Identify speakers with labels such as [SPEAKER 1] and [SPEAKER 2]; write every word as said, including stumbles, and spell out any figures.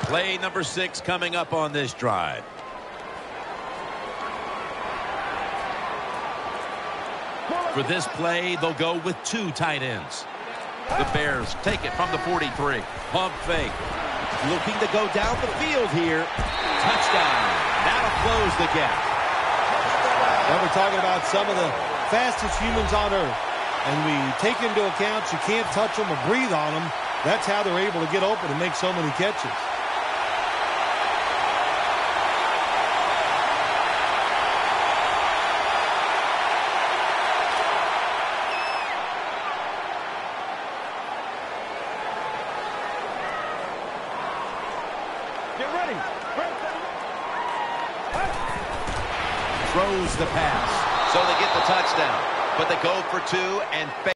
[SPEAKER 1] Play number six coming up on this drive. For this play, they'll go with two tight ends. The Bears take it from the forty-three. Pump fake. Looking to go down the field here. Touchdown. That'll close the gap.
[SPEAKER 2] Now we're talking about some of the fastest humans on earth. And we take into account you can't touch them or breathe on them. That's how they're able to get open and make so many catches.
[SPEAKER 3] Get ready.
[SPEAKER 1] Throws the pass. So they get the touchdown. But they go for two and